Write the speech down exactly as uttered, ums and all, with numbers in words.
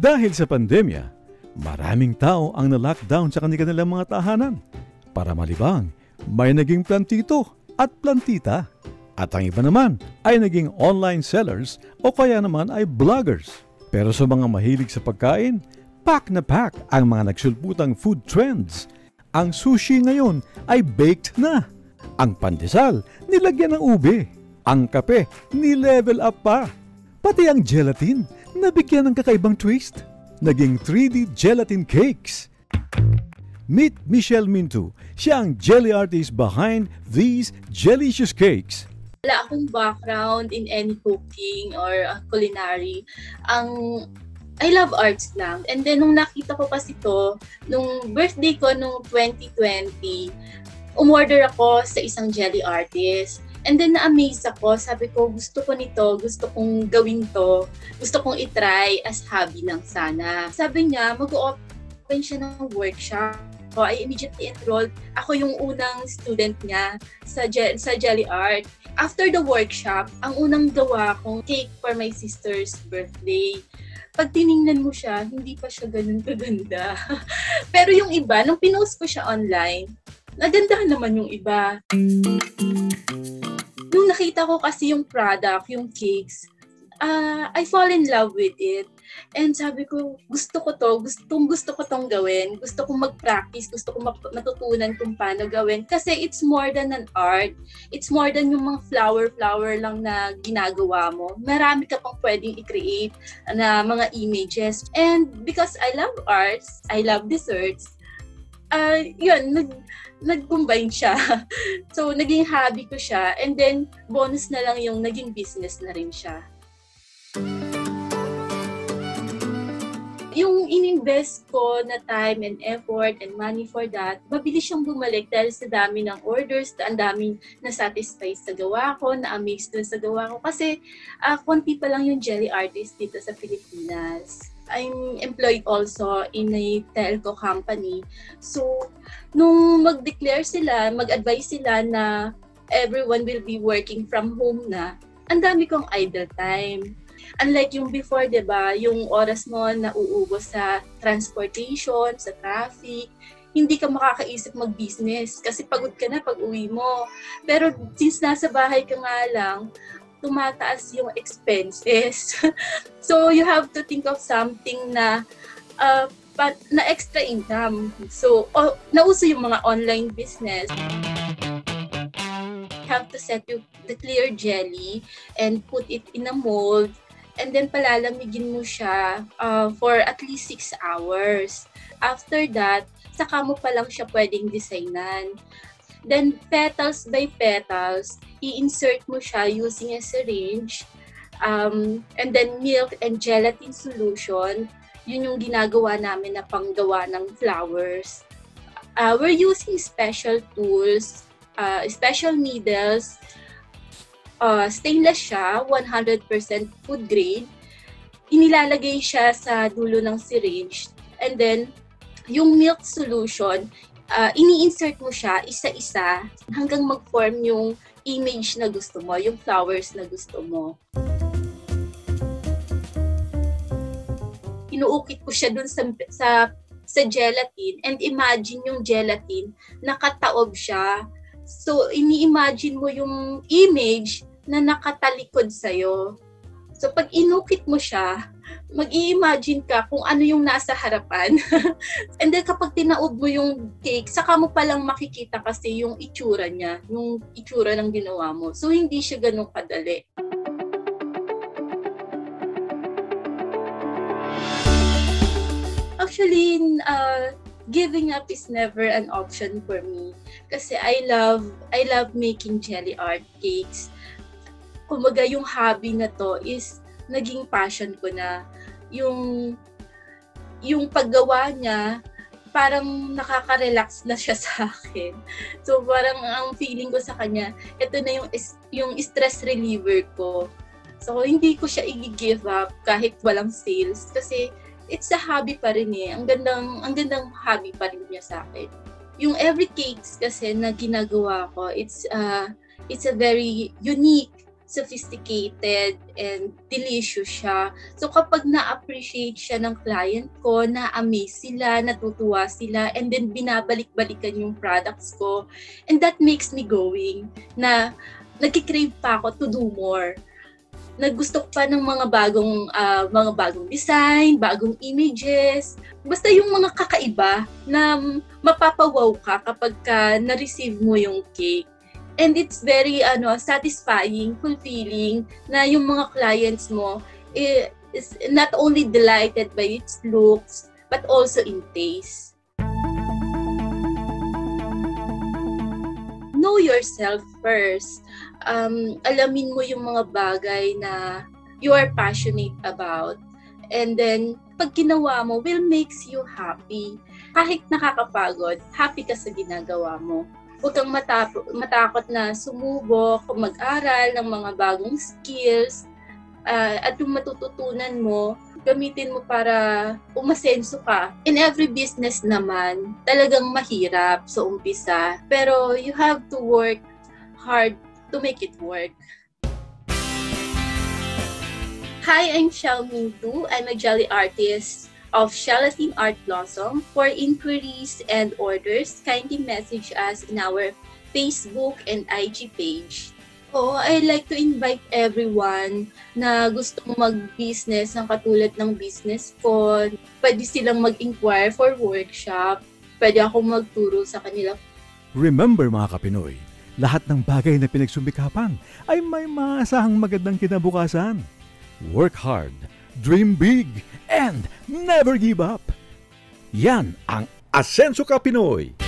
Dahil sa pandemya, maraming tao ang na-lockdown sa kanilang mga tahanan. Para malibang, may naging plantito at plantita. At ang iba naman ay naging online sellers o kaya naman ay vloggers. Pero sa mga mahilig sa pagkain, pack na pack ang mga nagsulputang food trends. Ang sushi ngayon ay baked na. Ang pandesal, nilagyan ng ube. Ang kape, ni-level up pa. Pati ang gelatin, nabigyan ng kakaibang twist. Naging three D gelatin cakes. Meet Michelle Mintu. Siya ang jelly artist behind these delicious cakes. Wala akong background in any cooking or uh, culinary. Ang I love arts lang. And then nung nakita ko kasi to, nung birthday ko nung twenty twenty, umorder ako sa isang jelly artist. And then na-amaze ako, sabi ko gusto ko nito, gusto kong gawin to, gusto kong itry as hobby lang sana. Sabi niya, mag-open siya ng workshop. So I immediately enrolled. Ako yung unang student niya sa, je- sa jelly art. After the workshop, ang unang gawa kong cake for my sister's birthday. Pag tiningnan mo siya, hindi pa siya ganun kaganda. Pero yung iba, nung pinost ko siya online, nagandahan naman yung iba. Nung nakita ko kasi yung product, yung cakes, uh, I fall in love with it. And sabi ko, gusto ko to, gustong gusto ko tong gawin. Gusto kong mag-practice, gusto kong matutunan kung paano gawin. Kasi it's more than an art. It's more than yung mga flower-flower lang na ginagawa mo. Marami ka pang pwedeng i-create na mga images. And because I love arts, I love desserts, uh, yun, nag, nag-combine siya. So, naging hobby ko siya. And then, bonus na lang yung naging business na rin siya. Yung in-invest ko na time and effort and money for that, mabilis siyang bumalik dahil sa dami ng orders, ang daming na-satisfy sa gawa ko, na-amaze dun sa gawa ko. Kasi uh, konti pa lang yung jelly artist dito sa Pilipinas. I'm employed also in a telco company. So, nung mag-declare sila, mag-advise sila na everyone will be working from home na, ang dami kong idle time. Unlike yung before, diba, yung oras mo na uubos sa transportation, sa traffic, hindi ka makakaisip mag-business kasi pagod ka na pag uwi mo. Pero since nasa bahay ka nga lang, tumataas yung expenses. So you have to think of something na uh, pat, na extra income. So oh, nauso yung mga online business. You have to set yung, the clear jelly and put it in a mold. And then palalamigin mo siya uh, for at least six hours. After that, saka mo pa lang siya pwedeng designan. Then petals by petals, i-insert mo siya using a syringe. Um, and then milk and gelatin solution, yun yung ginagawa namin na panggawa ng flowers. Uh, we're using special tools, uh, special needles. Uh, stainless siya, one hundred percent food grade. Inilalagay siya sa dulo ng syringe. And then, yung milk solution, uh, ini-insert mo siya isa-isa hanggang mag-form yung image na gusto mo, yung flowers na gusto mo. Inuukit ko siya dun sa, sa, sa gelatin and imagine yung gelatin, nakataob siya. So, ini-imagine mo yung image na nakatalikod sa'yo. So, pag inukit mo siya, mag-i-imagine ka kung ano yung nasa harapan. And then, kapag tinaob mo yung cake, saka mo palang makikita kasi yung itsura niya, yung itsura ng ginawa mo. So, hindi siya ganun kadali. Actually, uh, giving up is never an option for me. Kasi I love, I love making jelly art cakes. Kumbaga yung hobby na to is naging passion ko na. Yung yung paggawa niya, parang nakaka-relax na siya sa akin. So parang ang feeling ko sa kanya, ito na yung yung stress reliever ko. So hindi ko siya i-give up kahit walang sales kasi it's a hobby pa rin eh. Ang gandang ang gandang hobby pa rin niya sa akin. Yung every cakes kasi na ginagawa ko, it's uh it's a very unique sophisticated and delicious siya. So kapag na-appreciate siya ng client ko, na-amaze sila, natutuwa sila, and then binabalik-balikan yung products ko, and that makes me going na nagkikrave pa ako to do more. Naggusto ko pa ng mga bagong uh, mga bagong design, bagong images, basta yung mga kakaiba na mapapawaw ka kapag ka na-receive mo yung cake. And it's very ano satisfying, fulfilling na yung mga clients mo eh, is not only delighted by its looks but also in taste. Know yourself first. Um, alamin mo yung mga bagay na you are passionate about. And then, pag ginawa mo, will makes you happy. Kahit nakakapagod, happy ka sa ginagawa mo. Huwag kang matap- matakot na sumubok, mag-aral ng mga bagong skills. Uh, at yung matututunan mo, gamitin mo para umasenso ka. In every business naman, talagang mahirap sa umpisa. Pero you have to work hard to make it work. Hi, I'm Xiaoming Tu. I'm a jelly artist of Shalatin Art Blossom. For inquiries and orders, kindly message us in our Facebook and I G page. Oh, I'd like to invite everyone na gusto mag-business ng katulad ng business ko. Pwede silang mag-inquire for workshop. Pwede akong magturo sa kanila. Remember mga Kapinoy, lahat ng bagay na pinagsumikapan ay may maasahang magandang kinabukasan. Work hard, dream big, and never give up. Yan ang Asenso Ka Pinoy.